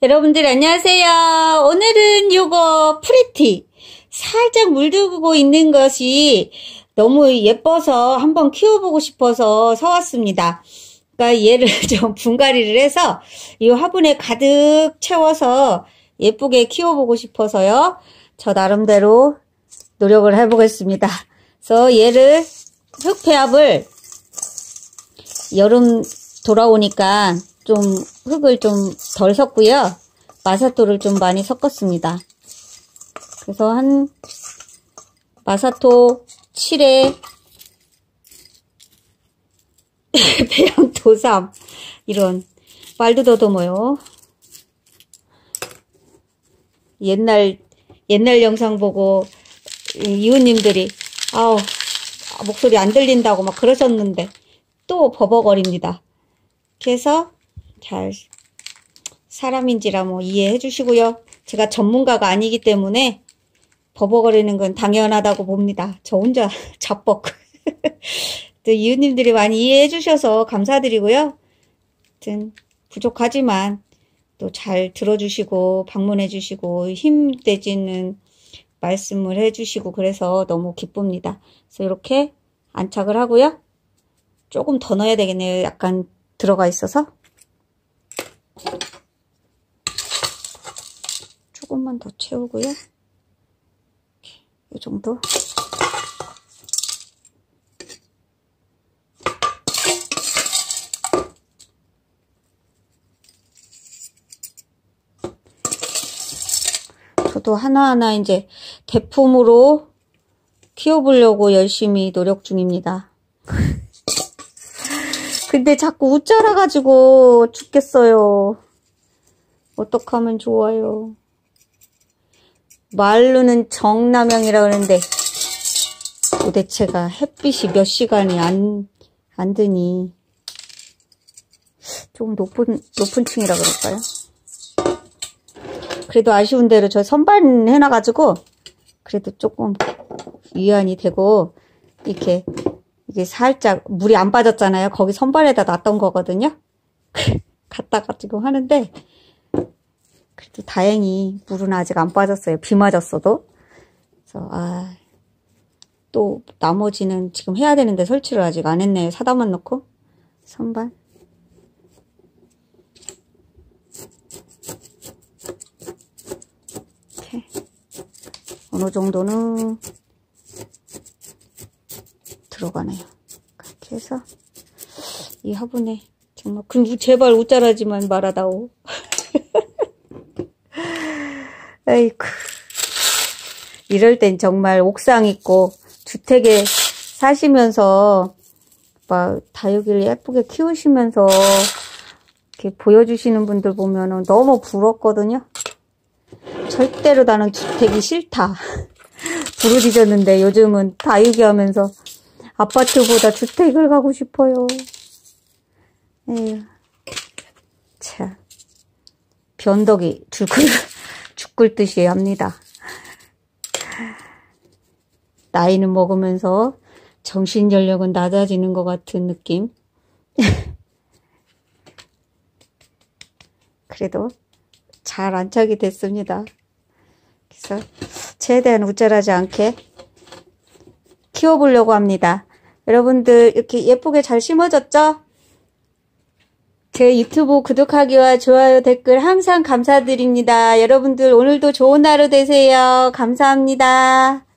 여러분들 안녕하세요. 오늘은 요거 프리티 살짝 물들고 있는 것이 너무 예뻐서 한번 키워보고 싶어서 사왔습니다. 그러니까 얘를 좀 분갈이를 해서 이 화분에 가득 채워서 예쁘게 키워보고 싶어서요. 저 나름대로 노력을 해보겠습니다. 그래서 얘를 흙폐합을 여름 돌아오니까 좀 흙을 좀 덜 섞고요. 마사토를 좀 많이 섞었습니다. 그래서 한 마사토 7에 배양토3 이런 말도 더듬어요. 옛날 영상 보고 이웃님들이 아우 목소리 안 들린다고 막 그러셨는데 또 버벅거립니다. 그래서 잘 사람인지라 뭐 이해해 주시고요. 제가 전문가가 아니기 때문에 버벅거리는 건 당연하다고 봅니다. 저 혼자 자뻑. 또 이웃님들이 많이 이해해 주셔서 감사드리고요. 하여튼 부족하지만 또 잘 들어주시고 방문해 주시고 힘내지는 말씀을 해 주시고 그래서 너무 기쁩니다. 그래서 이렇게 안착을 하고요. 조금 더 넣어야 되겠네요. 약간 들어가 있어서 조금만 더 채우고요. 이 정도. 저도 하나하나 이제 대품으로 키워보려고 열심히 노력 중입니다. 근데 자꾸 웃자라가지고 죽겠어요. 어떡하면 좋아요. 말로는 정남향이라 그러는데 도대체가 햇빛이 몇 시간이 안 드니 좀 높은 층이라 그럴까요? 그래도 아쉬운 대로 저 선반 해놔가지고 그래도 조금 위안이 되고 이렇게 이게 살짝 물이 안 빠졌잖아요. 거기 선반에다 놨던 거거든요. 갖다 가지고 하는데 그래도 다행히 물은 아직 안 빠졌어요. 비 맞았어도. 그래서 또 나머지는 지금 해야 되는데 설치를 아직 안 했네요. 사다만 넣고 선반. 이렇게 어느 정도는 들어가네요. 그렇게 해서 이 화분에 정말 그럼 제발 웃자라지만 말아다오. 아이쿠 이럴 땐 정말 옥상 있고 주택에 사시면서 막 다육이를 예쁘게 키우시면서 이렇게 보여주시는 분들 보면은 너무 부럽거든요. 절대로 나는 주택이 싫다. 부르짖었는데 요즘은 다육이 하면서 아파트보다 주택을 가고 싶어요. 에휴. 참. 변덕이 죽을 듯이 합니다. 나이는 먹으면서 정신연령은 낮아지는 것 같은 느낌. 그래도 잘 안착이 됐습니다. 그래서 최대한 우쭐하지 않게 키워보려고 합니다. 여러분들 이렇게 예쁘게 잘 심어졌죠? 제 유튜브 구독하기와 좋아요, 댓글 항상 감사드립니다. 여러분들 오늘도 좋은 하루 되세요. 감사합니다.